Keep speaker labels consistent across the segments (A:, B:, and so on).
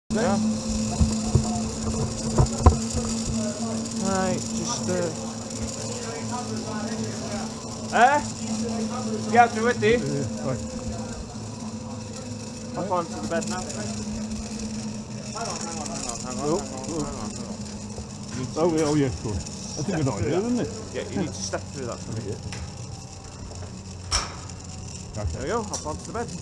A: Yeah. Right, just yeah, to it, right. Hop on to the bed now. Hang on.
B: Oh, yes, good. That's a good idea, isn't it?
A: Yeah, you need to step through that for me.
B: Okay.
A: There we go, hop onto the bed.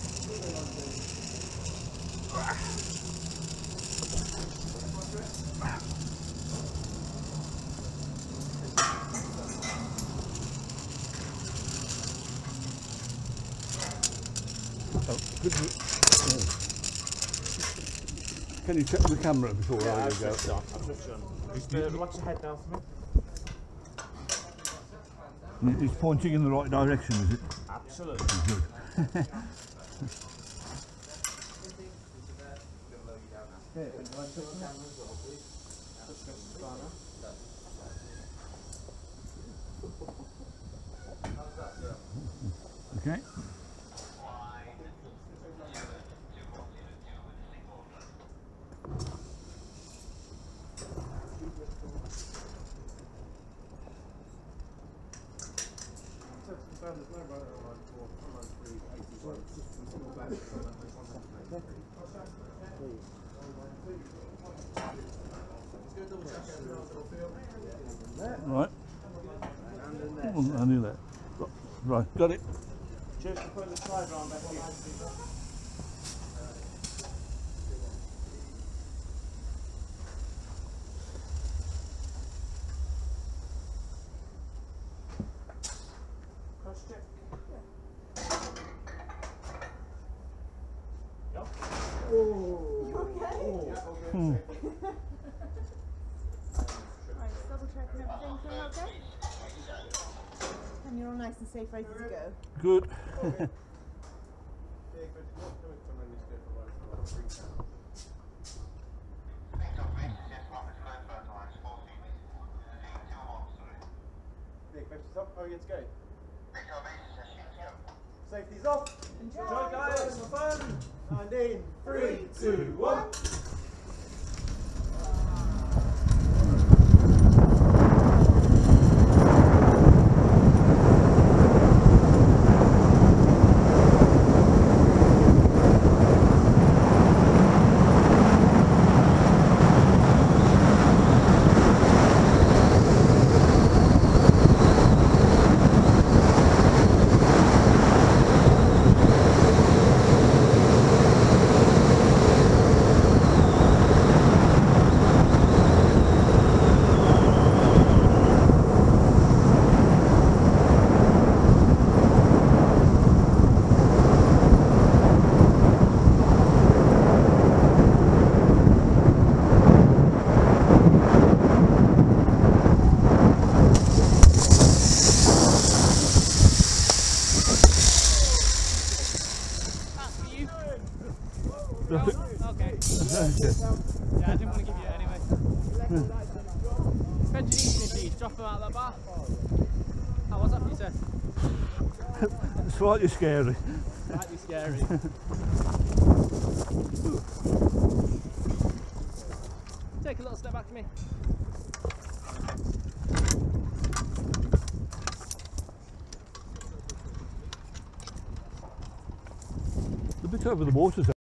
B: Can you check the camera before I go?
A: I've switched on. Just watch your head down for me.
B: It's pointing in the right direction, is it?
A: Absolutely.
B: Good. Okay. Right. Oh, I knew that. Right, got it.
A: Cheers for putting the slider on, Becky. Cross check. Yeah.
C: Right, just double checking everything's all okay. And you're all nice and safe, ready to go.
B: Good.
A: Safety's off. Enjoy guys, have fun. And in 3, 2, 1.
D: Okay. Yeah, I didn't want to give you it anyway. Fed your eating please, drop them out of that bar. How was that for you, sir?
B: Slightly scary.
D: Slightly scary. Take a little step back to me.
B: A bit over the water.